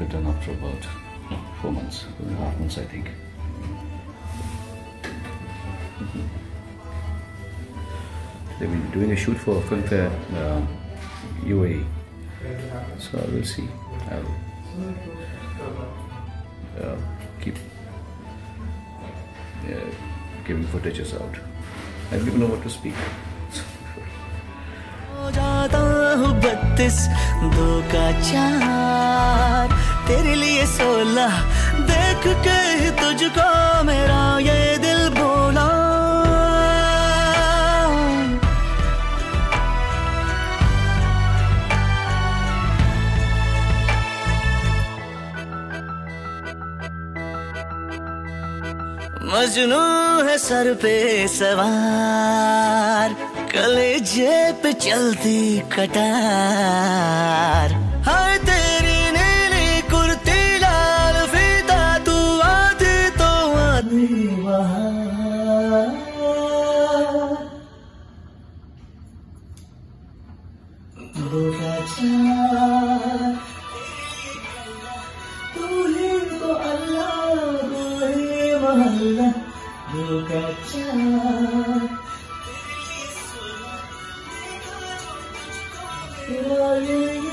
return after about 4 months, 4.5 months, I think. They've been doing a shoot for Filmfare UAE, so I will see. I'll keep giving footages out. I don't even know what to speak. जाता हूँ 32 2 का 4 तेरे लिए 16 देख के ही तुझको मेरा ये दिल बोला मजनू है सर पे सवार कलेजे पे चलती कटार हाय तेरी नीली कुर्ती लाल फीता तू आती तो आती बहार दो का 4 तू ही तो अल्लाह तू ही मोहल्ला 2 का 4